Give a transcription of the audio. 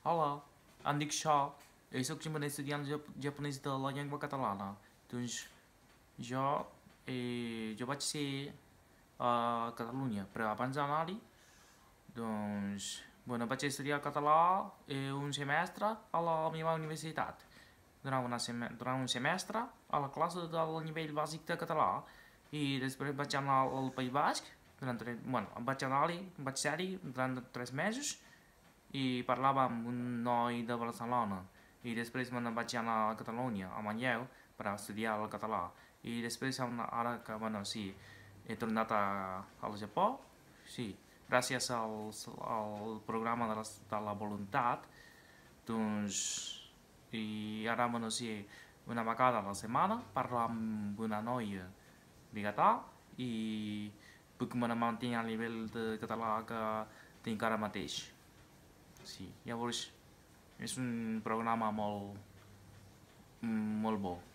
Hola, em dic Shaw, i sóc japonès estudiant japonès de la llengua catalana. Doncs jo, jo vaig ser a Catalunya, però abans d'anar-hi, doncs, bueno, vaig estudiar català un semestre a la meva universitat. Durant un semestre a la classe del nivell bàsic de català i després vaig anar al País Basc, vaig anar-hi, vaig ser-hi durant 3 mesos i parlava amb un noi de Barcelona i després me'n vaig anar a Catalunya, a Manlleu, per estudiar el català i després ara que, bueno, sí, he tornat al Japó, sí, gràcies al programa de la voluntat, doncs, i ara, bueno, sí, una vegada a la setmana parlo amb una noia biguetà i puc mantenir el nivell de català que tinc ara mateix. Sí, llavors és un programa molt bo.